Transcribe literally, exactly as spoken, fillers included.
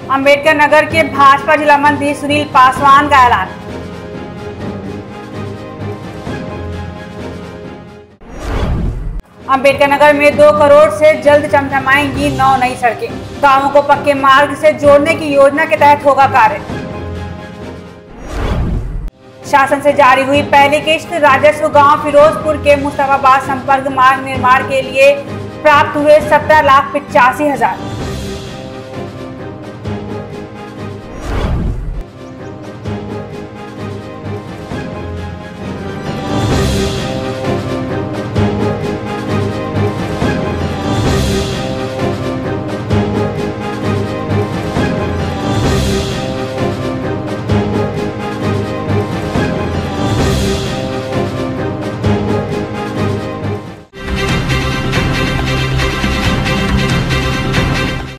अंबेडकर नगर के भाजपा जिला मंत्री सुनील पासवान का ऐलान। अंबेडकर नगर में दो करोड़ से जल्द चमचमाएंगी नौ नई सड़कें। गांवों को पक्के मार्ग से जोड़ने की योजना के तहत होगा कार्य। शासन से जारी हुई पहली किश्त राजस्व गांव फिरोजपुर के मुस्तफाबाद संपर्क मार्ग निर्माण के लिए प्राप्त हुए सत्रह लाख पिचासी हजार।